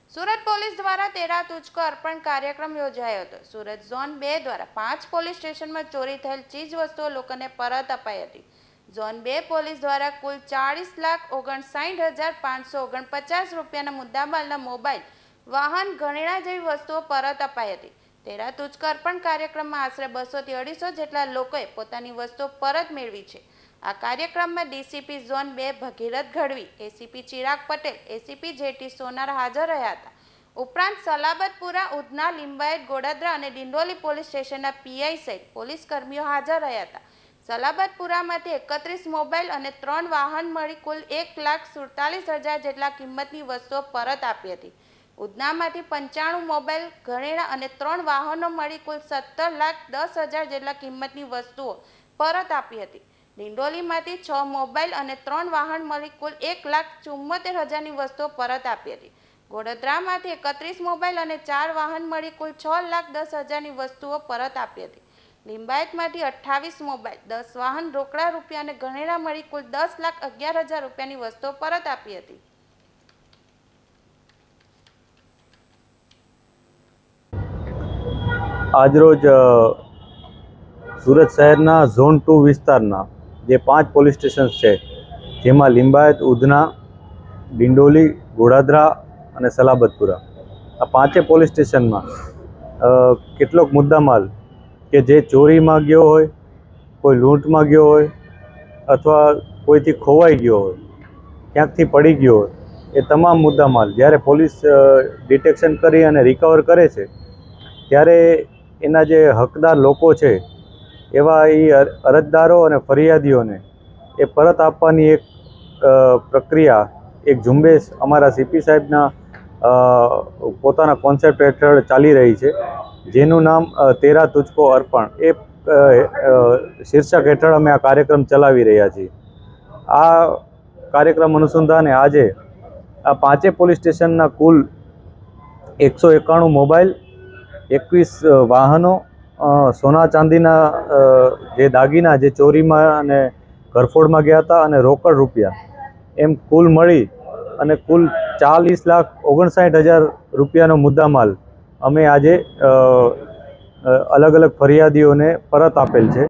Surat police દ્વારા તેરા તુજકો અર્પણ કાર્યક્રમ યોજાયો હતો। સુરત ઝોન 2 દ્વારા 5 પોલીસ સ્ટેશનમાં ચોરી થયેલ ચીજ વસ્તુઓ લોકોને પરત અપાઈ હતી। ઝોન 2 પોલીસ દ્વારા કુલ 40,59,549 રૂપિયાના મુદ્દામાલના મોબાઈલ, વાહન, ઘરેણાં જેવી વસ્તુઓ પરત અપાઈ હતી। તેરા તુજકો અર્પણ કાર્યક્રમમાં આશરે 200 થી 250 જેટલા લોકોએ પોતાની વસ્તુઓ પરત મેળવી છે। આ કાર્યક્રમમાં DCP zone 2 Bhagirath Gadhvi, ACP Chirag Patel, ACP JT Sonar હાજર રહ્યા હતા। ઉપરાંત સલાબતપુરા, ઉધના, લિંબાયત, ગોડાદરા અને ડિંડોલી પોલીસ સ્ટેશનના પીઆઈ સહિત પોલીસ કર્મીઓ હાજર રહ્યા હતા। સલાબતપુરામાંથી 31 મોબાઈલ અને 3 વાહન મળી કુલ 1,47,000 જેટલા કિંમતની વસ્તુઓ પરત આપી હતી। ઉધનામાંથી 95 મોબાઈલ, ઘરેણાં અને 3 વાહનો મળી કુલ 17,10,000 જેટલા કિંમતની વસ્તુઓ પરત આપી હતી। ડિંડોલીમાંથી 6 મોબાઈલ અને 3 વાહન મળી કુલ 1,74,000ની વસ્તુઓ પરત આપી હતી। ગોડાદરામાંથી 31 મોબાઈલ અને 4 વાહન મળી કુલ 6,10,000ની વસ્તુઓ પરત આપી હતી। લિંબાયતમાંથી 28 મોબાઈલ, 10 વાહન, રોકડા રૂપિયા અને ઘરેણાં મળી કુલ 10,11,000 રૂપિયાની વસ્તુઓ પરત આપી હતી। આજરોજ સુરત શહેરના ઝોન 2 વિસ્તારના જે 5 પોલીસ સ્ટેશન છે, જેમાં લિંબાયત, ઉધના, ડિંડોલી, ગોડાદરા અને સલાબતપુરા, આ 5 પોલીસ સ્ટેશનમાં કેટલોક મુદ્દામાલ કે જે ચોરીમાં ગયો હોય, કોઈ લૂંટમાં ગયો હોય અથવા કોઈથી ખોવાઈ ગયો હોય, ક્યાંકથી પડી ગયો હોય, એ તમામ મુદ્દામાલ જ્યારે પોલીસ ડિટેક્શન કરી અને રિકવર કરે છે, ત્યારે એના જે હકદાર લોકો છે એવા એ અરજદારો અને ફરિયાદીઓને એ પરત આપવાની એક પ્રક્રિયા, એક ઝુંબેશ અમારા સીપી સાહેબના પોતાના કોન્સેપ્ટ હેઠળ ચાલી રહી છે, જેનું નામ તેરા તુજકો અર્પણ એ શીર્ષક હેઠળ અમે આ કાર્યક્રમ ચલાવી રહ્યા છીએ। આ કાર્યક્રમ અનુસંધાને આજે આ 5 પોલીસ સ્ટેશનના કુલ 191 મોબાઈલ, 21 વાહનો, સોના ચાંદીના જે દાગીના જે ચોરીમાં અને ઘરફોડમાં ગયા હતા અને રોકડ રૂપિયા, એમ કુલ મળી અને કુલ 40,59,000 રૂપિયાનો મુદ્દામાલ અમે આજે અલગ અલગ ફરિયાદીઓને પરત આપેલ છે।